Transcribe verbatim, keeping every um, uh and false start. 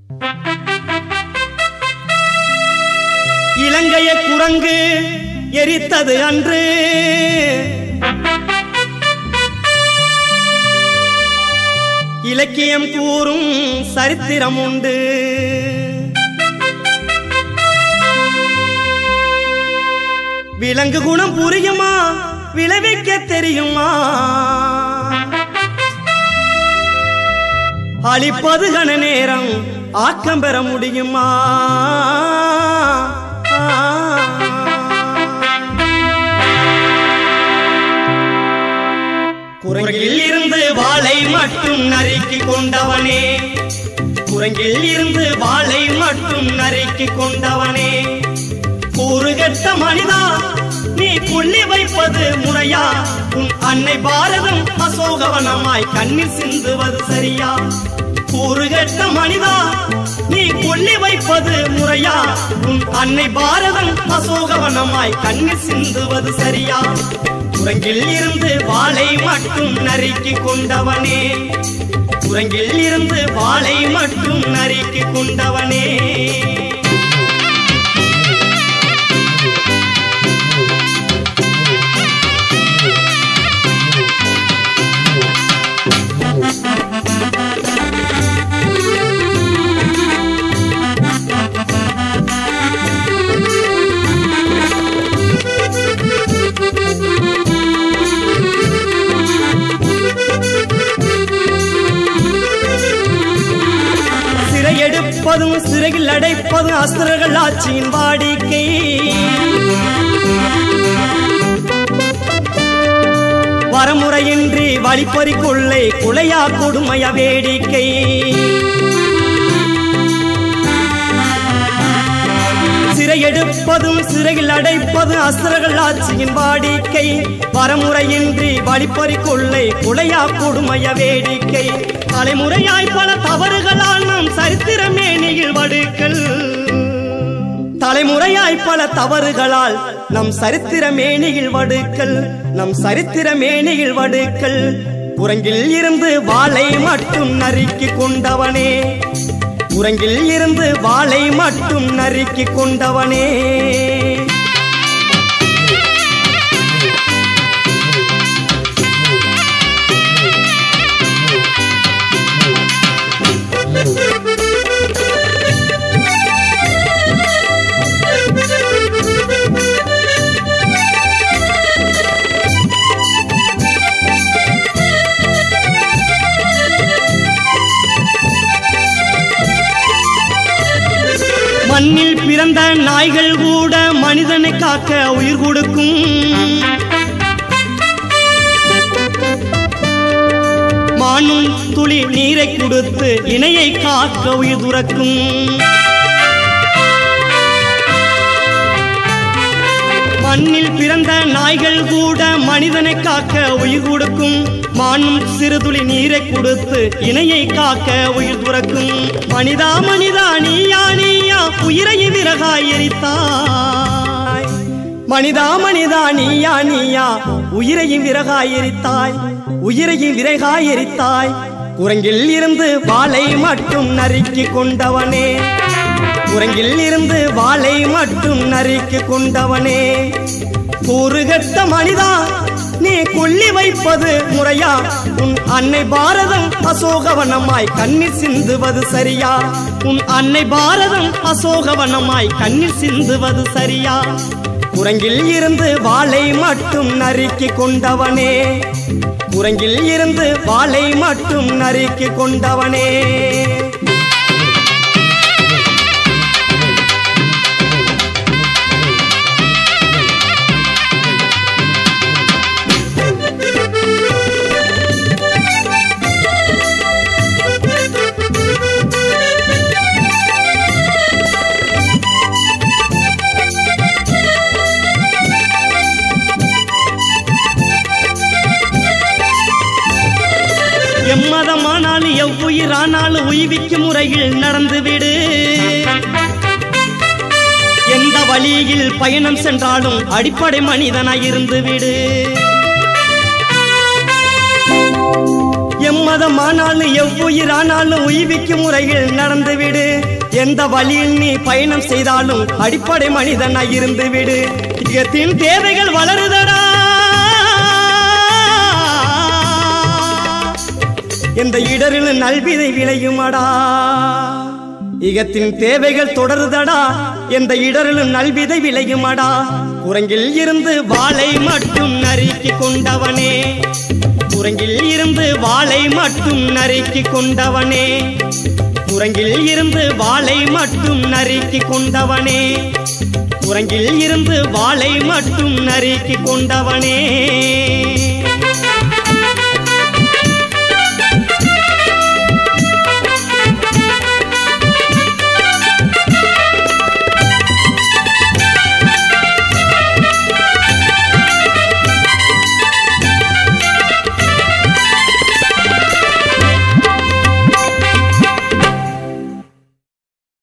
இலங்கைய குரங்கு எரித்தது அன்று இலக்கியம் கூறும் சரித்திரம் உண்டு. விலங்கு குணம் புரியுமா விளைவிக்க தெரியுமா? அழிப்பது கன நேரம் ஆக்கம் பெற முடியுமா? குரங்கில் இருந்து வாளை மட்டும் நறுக்கி கொண்டவனே, குரங்கில் இருந்து வாளை மட்டும் நறுக்கி கொண்டவனே, கூறுகட்ட மனிதா நீ கொல்லி வைப்பது முறையா? உன் அன்னை பாரதம் அசோகவனமாய் கண்ணீர் சிந்துவது சரியா? கூறுகட்ட மனிதா நீ கொல்லி வைப்பது முறையா? உன் அன்னை பாரதம் அசோகவனமாய் கண்ணீர் சிந்துவது சரியா? குரங்கில் இருந்து வாளை மட்டும் நறுக்கி கொண்டவனே, குரங்கில் இருந்து வாளை மட்டும் நறுக்கி கொண்டவனே. எடுப்பதும் சிறையில் அடைப்பதும் அசுரர்கள் ஆட்சியின் வாடிக்கை. வரமுறையின்றி வழிப்பறி கொள்ளை கொலையா கொடுமைய வேடிக்கை. சிறை எடுப்பதும் சிறையில் அடைப்பதும் அசுரர்கள் ஆட்சியின் வாடிக்கை. வரமுறையின்றி வழிப்பறி கொள்ளை கொலையா கொடுமைய வேடிக்கை. தலைமுறையாய் பல தவறுகளால் நம் சரித்திரமே நிகழ்வடுக்கள். தலைமுறையாய் பல தவறுகளால் நம் சரித்திரமே நிகழ்வடுக்கள். நம் சரித்திரமே நிகழ்வடுக்கள். குரங்கில் இருந்து வாளை மட்டும் நறுக்கி கொண்டவனே, குரங்கில் இருந்து வாளை மட்டும் நறுக்கி கொண்டவனே. மண்ணில் பிறந்த நாய்கள் கூட மனிதனை காக்க உயிர் கொடுக்கும். மானும் துளி நீரை கொடுத்து இணையை காக்க உயிர் துறக்கும். மண்ணில் பிறந்த நாய்கள் கூட மனிதனை காக்க உயிர் கொடுக்கும். மானும் சிறுதுளி நீரை கொடுத்து இணையை காக்க உயிர் துறக்கும். மனிதா மனிதா நீயா நீயா உயிரையும் விறகாய் எரித்தாய். மனிதா மனிதா நீயா நீயா உயிரையும் விறகாய் எரித்தாய். உயிரையும் விறகாய் எரித்தாய். குரங்கில் இருந்து வாளை மட்டும் நறுக்கி கொண்டவனே, குரங்கில் இருந்து வாளை மட்டும் நறுக்கி கொண்டவனே. கூறுகட்ட மனிதா நீ கொல்லி வைப்பது முறையா? உன் அன்னை பாரதம் அசோகவனமாய் கண்ணீர் சிந்துவது சரியா? உன் அன்னை பாரதம் அசோகவனமாய் கண்ணீர் சிந்துவது சரியா? குரங்கில் இருந்து வாளை மட்டும் நறுக்கி கொண்டவனே, குரங்கில் இருந்து வாளை மட்டும் நறுக்கி கொண்டவனே. எம்மதமானாலும் எவ்வுயிரானாலும் உய்விக்கும் முறையில் நடந்துவிடு. எந்த வழியில் பயணம் சென்றாலும் அடிப்படை மனிதனாய் இருந்துவிடு. எம்மதமானாலும் எவ்வுயிரானாலும் உய்விக்கும் முறையில் நடந்துவிடு. எந்த வழியில் நீ பயணம் செய்தாலும் அடிப்படை மனிதனாய் இருந்து விடு. இகத்தின் தேவைகள் வளருதடா, எந்த இடரில் நல்விதை விளையுமடா. இகத்தின் தேவைகள் தொடருதடா, எந்த இடரிலும் நல்விதை விளையுமடா. குரங்கில் இருந்து வாளை மட்டும் நறுக்கி கொண்டவனே, குரங்கில் இருந்து வாளை மட்டும் நறுக்கி கொண்டவனே, குரங்கில் இருந்து வாளை மட்டும் நறுக்கி கொண்டவனே, குரங்கில் இருந்து வாளை மட்டும் நறுக்கி கொண்டவனே.